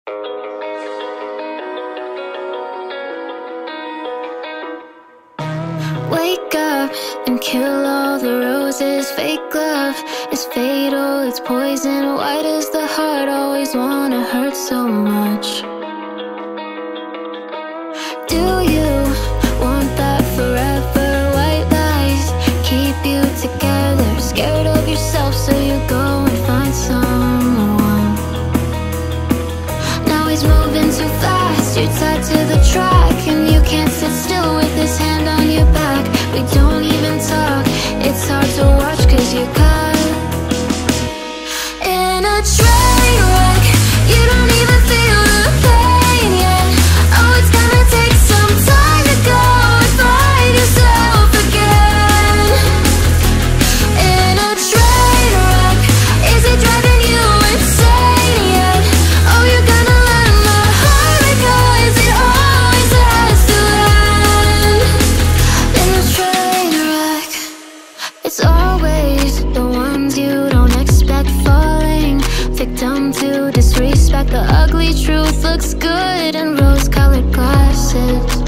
Wake up and kill all the roses. Fake love is fatal, it's poison. Why does the heart always wanna hurt so much? Do you want that forever? White lies keep you together. Scared of yourself, so you go and find someone. Now he's moving too fast, you're tied to the track, and you can't sit still with his hand on your back. We don't even talk, it's hard to watch cause you're caught in a train wreck. You don't even feel the pain yet. Oh, it's gonna take some time to go and find yourself again. In a train wreck, is it driving you insane yet? Oh, you're gonna let my heart go, is it always has to end? In a train wreck, it's always the ones you don't expect falling victim to disrespect. The ugly truth looks good in rose-colored glasses.